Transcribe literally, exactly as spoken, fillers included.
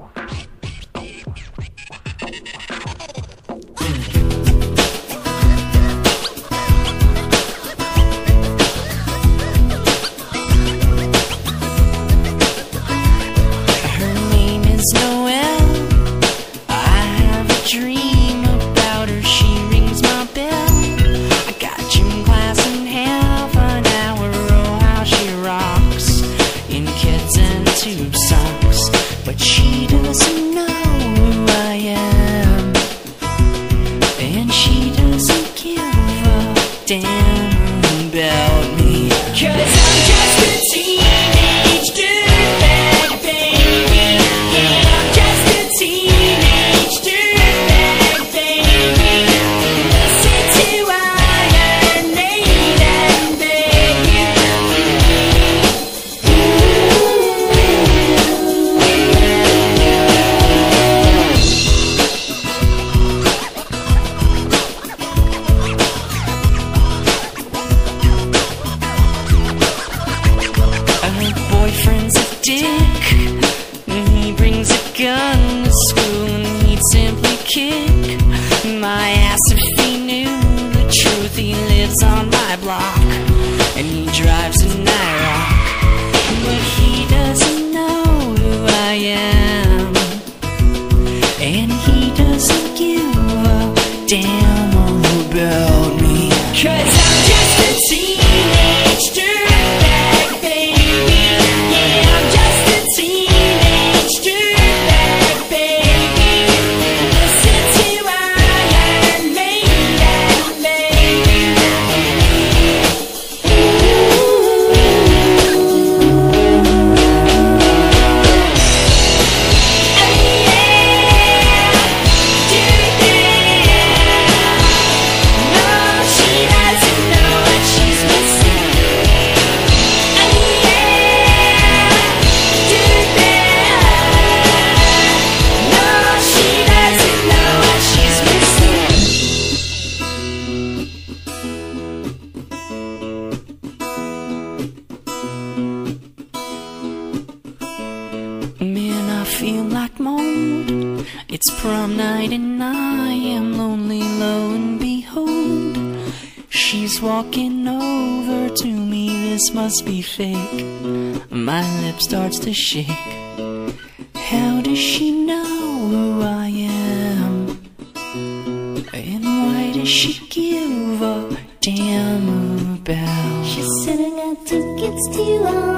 gun to school and he'd simply kick my ass if he knew the truth. He lives on my block and he drives an IROC, but he doesn't know who I am, and he doesn't give a damn about me, 'cause I'm just a teenage dirtbag baby. Yeah, I'm just a teenage dirtbag baby. Listen to Iron Maiden, baby. Oh yeah, dirtbag. No, she doesn't know what she's missing. Oh yeah, dirtbag. No, she doesn't know what she's missing. Man, I feel like mold. It's prom night and I am lonely, lo and behold, she's walking over to me. This must be fake. My lip starts to shake. How does she know who I am? And why does she give a damn about? She said I got tickets to all